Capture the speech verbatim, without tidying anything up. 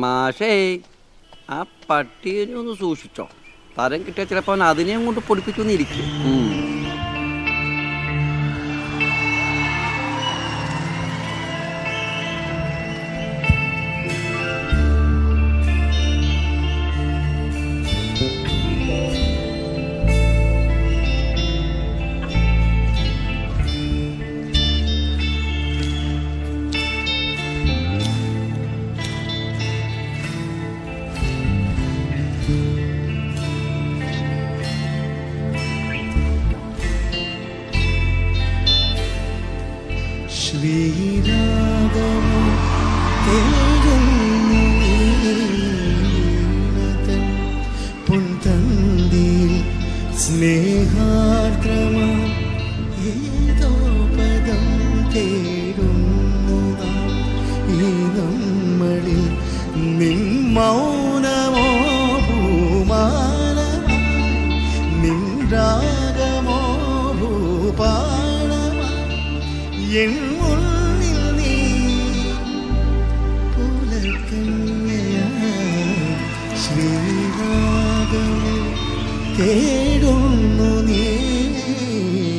മാഷേ ആ പട്ടിയെ ഒന്ന് സൂക്ഷിച്ചോ. തരം കിട്ടിയാൽ ചിലപ്പോൾ അവൻ അതിനെയും കൊണ്ട് പൊടിപ്പിച്ചൊന്നിരിക്കും. ശ്രീരാഗമോ തേടുന്നു നീനതൻ പൊൻതന്തിയിൽ സ്നേഹാർദ്രമാ ഏതോ പദം തേടുന്നു നാം ഈ നമ്മളിൽ നിൻ മൗനമോ ഭൂമാനമായി നിൻ രാഗമോ ഭൂപാളമായി എൻ മുന്നിൽ നീ പുലർക്കന്യയായി ശ്രീരാഗമോ തേടുന്നു നീ